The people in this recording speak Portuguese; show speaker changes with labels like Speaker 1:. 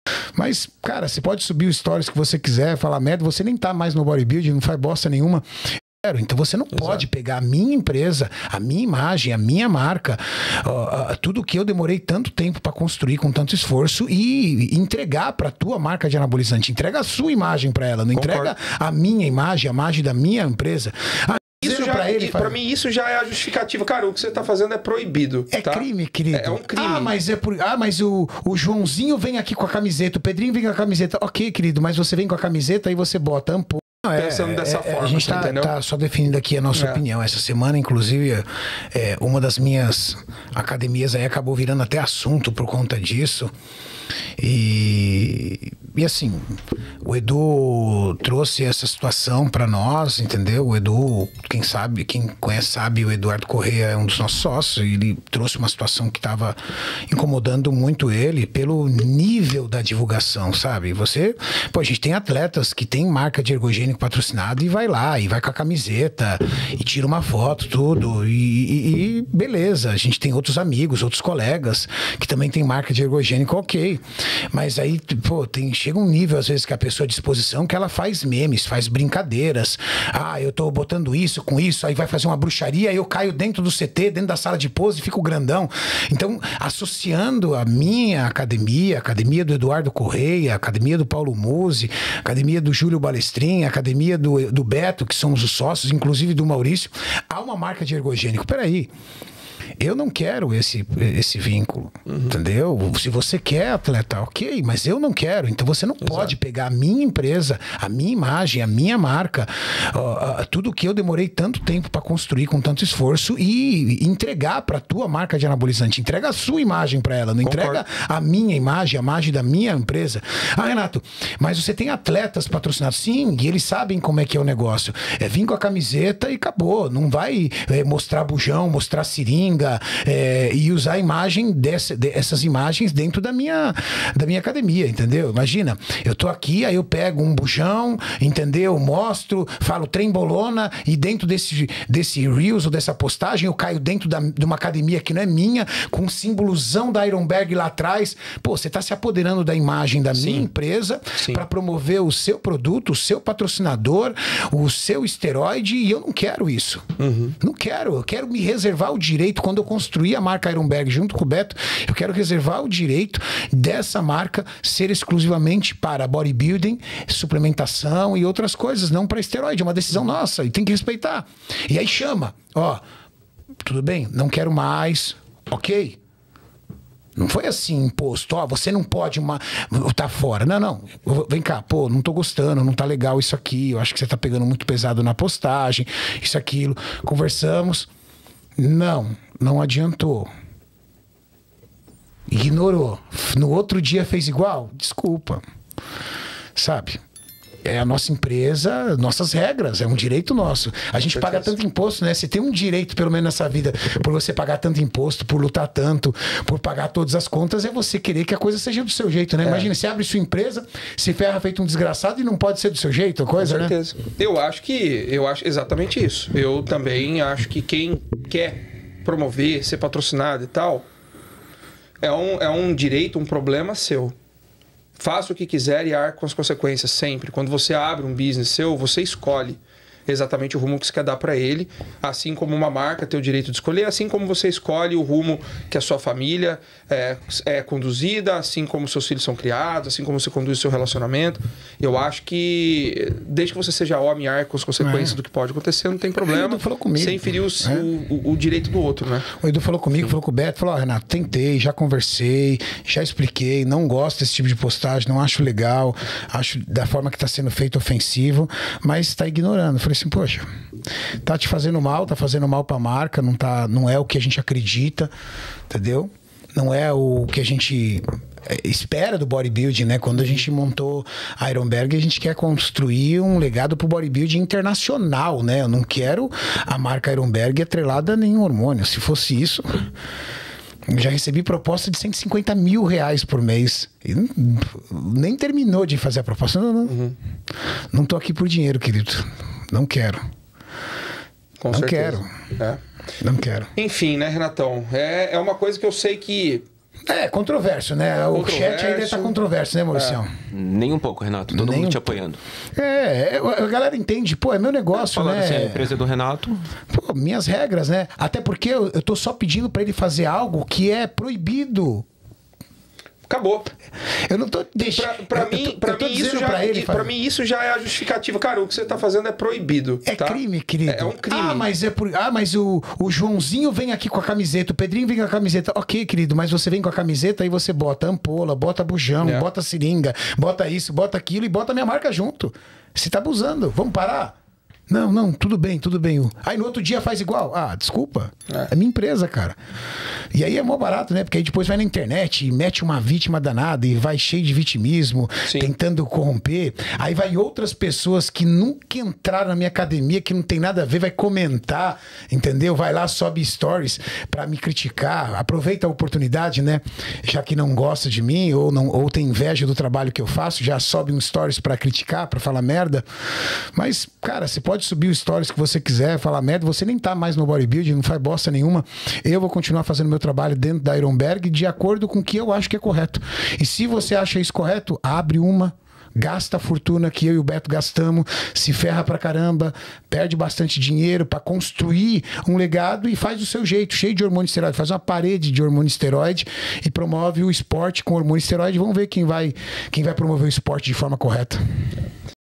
Speaker 1: Mas, cara, você pode subir os stories que você quiser, falar merda, você nem tá mais no bodybuilding, não faz bosta nenhuma. Então você não pode pegar a minha empresa, a minha imagem, a minha marca, tudo que eu demorei tanto tempo para construir com tanto esforço e entregar para tua marca de anabolizante. Entrega a sua imagem para ela, não entrega a minha imagem, a imagem da minha empresa.
Speaker 2: Isso já, pra mim, isso já é a justificativa. Cara, o que você tá fazendo é proibido.
Speaker 1: É crime, querido.
Speaker 2: É um crime.
Speaker 1: Mas o Joãozinho vem aqui com a camiseta, o Pedrinho vem com a camiseta. Ok, querido, mas você vem com a camiseta e você bota ampulha.
Speaker 2: Pensando dessa forma,
Speaker 1: a gente tá só definindo aqui a nossa opinião. Essa semana, inclusive, uma das minhas academias aí acabou virando até assunto por conta disso. E assim, o Edu trouxe essa situação para nós, entendeu? O Edu, quem conhece sabe, o Eduardo Correia é um dos nossos sócios. Ele trouxe uma situação que estava incomodando muito ele pelo nível da divulgação, sabe? A gente tem atletas que tem marca de ergogênico patrocinado e vai lá, e vai com a camiseta, e tira uma foto, tudo, e beleza. A gente tem outros amigos, outros colegas que também tem marca de ergogênico, ok. Mas aí, chega um nível, às vezes, que a pessoa à disposição que ela faz memes, faz brincadeiras. Eu tô botando isso com isso, aí vai fazer uma bruxaria, aí eu caio dentro do CT, dentro da sala de pose e fico grandão. Então, associando a minha academia, a academia do Eduardo Correia, a academia do Paulo Musi, a academia do Júlio Balestrin, a academia do Beto, que somos os sócios, inclusive do Maurício, há uma marca de ergogênico. Peraí. Eu não quero esse vínculo, entendeu? Se você quer, atleta, ok, mas eu não quero. Então você não pode pegar a minha empresa, a minha imagem, a minha marca, tudo que eu demorei tanto tempo para construir com tanto esforço e entregar para tua marca de anabolizante. Entrega a sua imagem para ela, não entrega a minha imagem, a imagem da minha empresa. Renato, mas você tem atletas patrocinados? Sim, e eles sabem como é que é o negócio. Vir com a camiseta e acabou. Não vai mostrar bujão, mostrar seringa, e usar a imagem dessas imagens dentro da minha academia, entendeu? Imagina, eu tô aqui, aí eu pego um bujão, entendeu? Mostro, falo trembolona, e dentro desse Reels ou dessa postagem eu caio dentro de uma academia que não é minha, com um símbolozão da Ironberg lá atrás. Você tá se apoderando da imagem da minha empresa para promover o seu produto, o seu patrocinador, o seu esteroide, e eu não quero isso. Não quero. Eu quero me reservar o direito. Quando eu construir a marca Ironberg junto com o Beto, eu quero reservar o direito dessa marca ser exclusivamente para bodybuilding, suplementação e outras coisas, não para esteroide. É uma decisão nossa e tem que respeitar. E aí chama, tudo bem, não quero mais, ok. Não foi assim imposto, você não pode tá fora. Não, vem cá, não tô gostando, não tá legal isso aqui, eu acho que você tá pegando muito pesado na postagem, isso, aquilo. Conversamos. Não adiantou. Ignorou. No outro dia fez igual? Desculpa. Sabe? É a nossa empresa, nossas regras, é um direito nosso. A gente paga tanto imposto, né? Você tem um direito, pelo menos nessa vida, por você pagar tanto imposto, por lutar tanto, por pagar todas as contas, é você querer que a coisa seja do seu jeito, né? Imagina, você abre sua empresa, se ferra feito um desgraçado e não pode ser do seu jeito, a coisa,
Speaker 2: com certeza, né? Eu acho exatamente isso. Eu também acho que quem quer promover, ser patrocinado e tal, é um direito, um problema seu. Faça o que quiser e arque com as consequências sempre. Quando você abre um business seu, você escolhe exatamente o rumo que você quer dar para ele, assim como uma marca tem o direito de escolher, assim como você escolhe o rumo que a sua família é conduzida, assim como seus filhos são criados, assim como você conduz o seu relacionamento. Eu acho que desde que você seja homem e arque com as consequências do que pode acontecer, não tem problema. O Edu falou comigo, sem ferir o direito do outro, né?
Speaker 1: O Edu falou comigo, falou com o Beto, falou, Renato, tentei, já conversei, já expliquei, não gosto desse tipo de postagem, não acho legal, acho da forma que está sendo feito ofensivo, mas está ignorando. Eu falei assim, poxa, tá te fazendo mal, tá fazendo mal pra marca, não é o que a gente acredita, entendeu? Não é o que a gente espera do bodybuilding, né? Quando a gente montou a Ironberg, a gente quer construir um legado pro bodybuilding internacional, né? Eu não quero a marca Ironberg atrelada a nenhum hormônio. Se fosse isso, eu já recebi proposta de 150 mil reais por mês. E nem terminou de fazer a proposta. Não tô aqui por dinheiro, querido. Não quero.
Speaker 2: Com certeza.
Speaker 1: Não quero. Não quero.
Speaker 2: Enfim, né, Renatão? É uma coisa que eu sei que
Speaker 1: É, controverso, né? O chat ainda tá controverso, né, Maurício?
Speaker 3: Nem um pouco, Renato. Todo mundo te apoiando.
Speaker 1: A galera entende, pô, é meu negócio, né?
Speaker 3: Assim, a empresa do Renato.
Speaker 1: Pô, minhas regras, né? Até porque eu tô só pedindo pra ele fazer algo que é proibido.
Speaker 2: Acabou.
Speaker 1: Eu não tô deixando.
Speaker 2: Pra mim, isso já é a justificativa. Cara, o que você tá fazendo é proibido.
Speaker 1: É crime, querido.
Speaker 2: É um crime.
Speaker 1: Mas o Joãozinho vem aqui com a camiseta, o Pedrinho vem com a camiseta. Ok, querido, mas você vem com a camiseta e você bota ampola, bota bujão, bota seringa, bota isso, bota aquilo e bota minha marca junto. Você tá abusando. Vamos parar? Não, tudo bem. Aí no outro dia faz igual. Ah, desculpa. É minha empresa, cara. E aí é mó barato, né? Porque aí depois vai na internet e mete uma vítima danada e vai cheio de vitimismo, tentando corromper. Aí vai outras pessoas que nunca entraram na minha academia, que não tem nada a ver, vai comentar, entendeu? Vai lá, sobe stories pra me criticar. Aproveita a oportunidade, né? Já que não gosta de mim ou tem inveja do trabalho que eu faço, já sobe um stories pra criticar, pra falar merda. Mas, cara, você pode subir os stories que você quiser, falar merda, você nem tá mais no bodybuilding, não faz bosta nenhuma. Eu vou continuar fazendo meu trabalho dentro da Ironberg de acordo com o que eu acho que é correto. E se você acha isso correto, abre uma, gasta a fortuna que eu e o Beto gastamos, se ferra pra caramba, perde bastante dinheiro pra construir um legado e faz do seu jeito, cheio de hormônio esteroide, faz uma parede de hormônio esteroide e promove o esporte com hormônio esteroide. Vamos ver quem vai promover o esporte de forma correta.